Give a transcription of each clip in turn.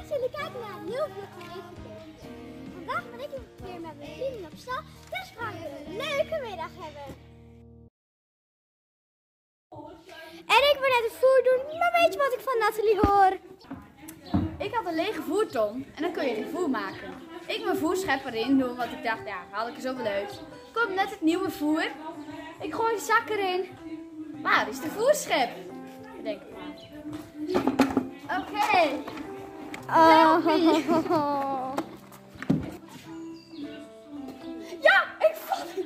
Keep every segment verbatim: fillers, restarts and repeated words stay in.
Leuk dat jullie kijken naar een nieuwe vlog van Evenkeertje. Vandaag ben ik weer met mijn vrienden op stap, dus we gaan weer een leuke middag hebben. En ik wil net het voer doen, maar weet je wat ik van Nathalie hoor? Ik had een lege voerton en dan kun je geen voer maken. Ik mijn voerschep erin doen, want ik dacht, ja, haal ik er zoveel uit. Komt net het nieuwe voer. Ik gooi de zak erin. Waar is de voerschep? Ik denk, oké. Okay. Oh. Ja, ik vat het.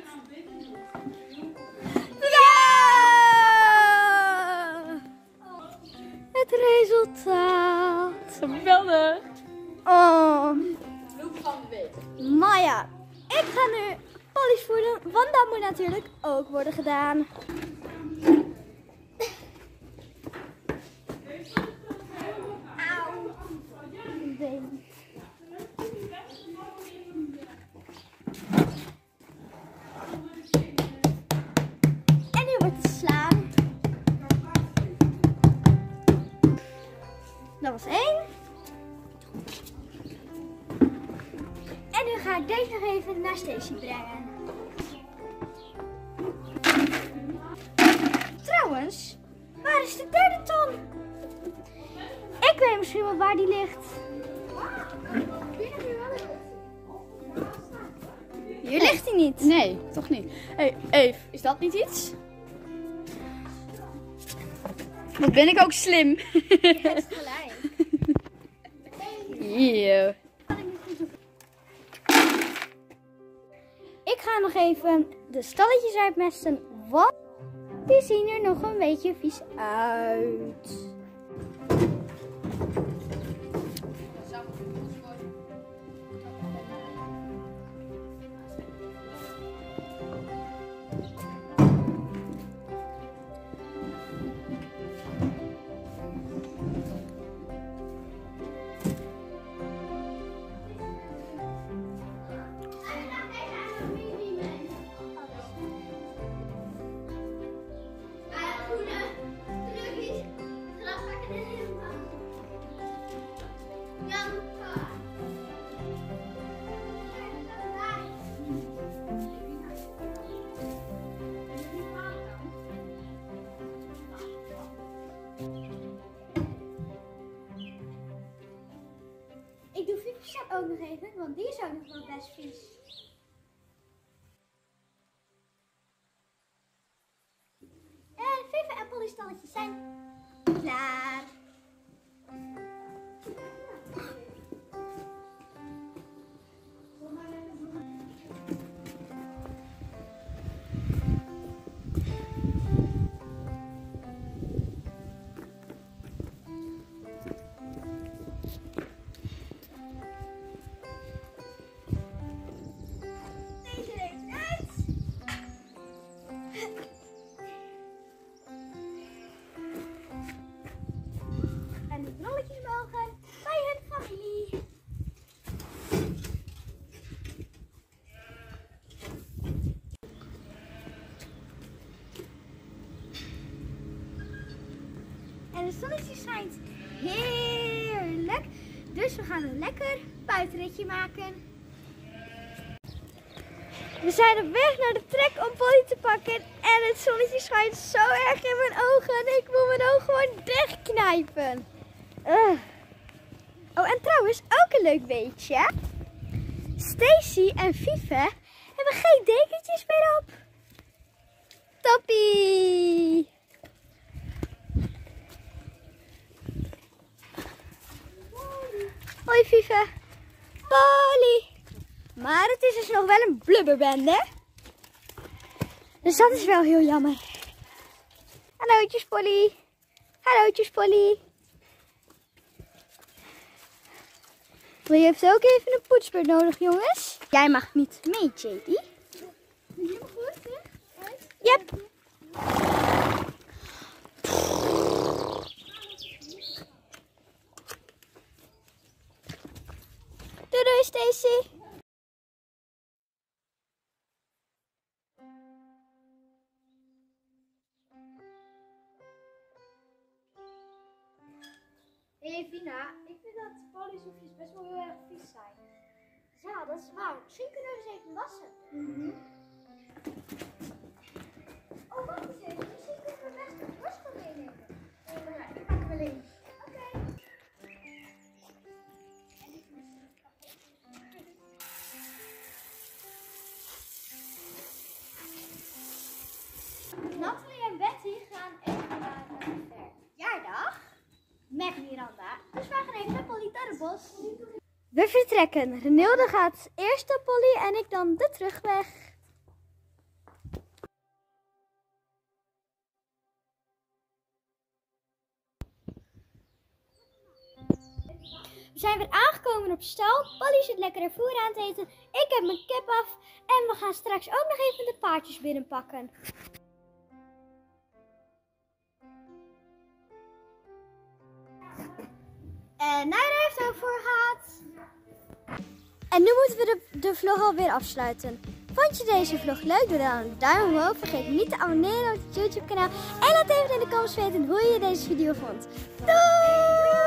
Ja! Het resultaat. Geweldig. Oh. Loop van de week. Maya, ik ga nu polish voeren, want dat moet natuurlijk ook worden gedaan. Auw. Been. En nu wordt het slaan. Dat was één. En nu ga ik deze nog even naar Stacy brengen. Trouwens, waar is de derde ton? Ik weet misschien wel waar die ligt. Hier ligt hij niet. Nee, toch niet. Hé, hey, Eve, is dat niet iets? Wat ben ik ook slim. Je hebt gelijk. Eeuw. Ik ga nog even de stalletjes uitmesten, want die zien er nog een beetje vies uit. Ik doe Vivi's ook nog even, want die is ook nog wel best vies. En Vivi en Polly stalletjes zijn klaar. En de rolletjes mogen bij hun familie. En de zonnetje schijnt heerlijk. Dus we gaan een lekker buitenritje maken. We zijn op weg naar de trek om Polly te pakken. En het zonnetje schijnt zo erg in mijn ogen. En ik wil mijn ogen gewoon dichtknijpen. Uh. Oh, en trouwens ook een leuk weetje. Stacy en Vive hebben geen dekentjes meer op. Toppie! Hoi Vive. Polly. Maar het is dus nog wel een blubberbende. Dus dat is wel heel jammer. Hallootjes Polly. Hallootjes Polly. Wil je heeft ook even een poetsbeurt nodig, jongens? Jij mag niet mee, J D. Helemaal goed, hè? Yep. Doei doei, Stacy. Even Tina, ik vind dat Polly's best wel heel erg vies zijn. Ja, dat is waar. Misschien kunnen we ze even wassen. Mm-hmm. Oh, wacht eens even. Misschien kunnen we best een borstel meenemen. Uh, ja, ik pak hem wel in. Oké. Okay. Nathalie en Betty gaan even naar een verjaardag met Miranda. Dus wij gaan even naar Polly Terrebos. We vertrekken. Renilde gaat eerst naar Polly en ik dan de terugweg. We zijn weer aangekomen op stal. Polly zit lekker haar voer aan het eten. Ik heb mijn kip af. En we gaan straks ook nog even de paardjes binnenpakken. En Naira heeft ook voor gehad. En nu moeten we de, de vlog alweer afsluiten. Vond je deze vlog leuk? Doe dan een duim omhoog. Vergeet niet te abonneren op het YouTube kanaal. En laat even in de comments weten hoe je deze video vond. Doei!